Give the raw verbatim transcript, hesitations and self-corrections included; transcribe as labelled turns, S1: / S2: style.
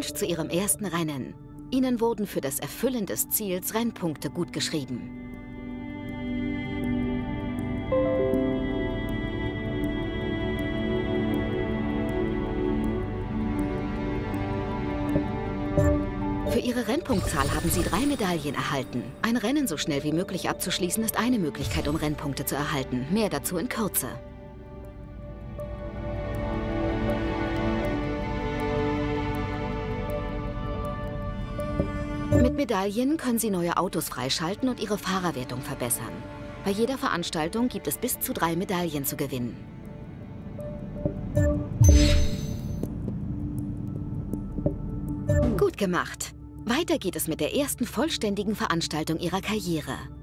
S1: Glückwunsch zu Ihrem ersten Rennen. Ihnen wurden für das Erfüllen des Ziels Rennpunkte gutgeschrieben. Für Ihre Rennpunktzahl haben Sie drei Medaillen erhalten. Ein Rennen so schnell wie möglich abzuschließen, ist eine Möglichkeit, um Rennpunkte zu erhalten. Mehr dazu in Kürze. Mit Medaillen können Sie neue Autos freischalten und Ihre Fahrerwertung verbessern. Bei jeder Veranstaltung gibt es bis zu drei Medaillen zu gewinnen. Gut gemacht! Weiter geht es mit der ersten vollständigen Veranstaltung Ihrer Karriere.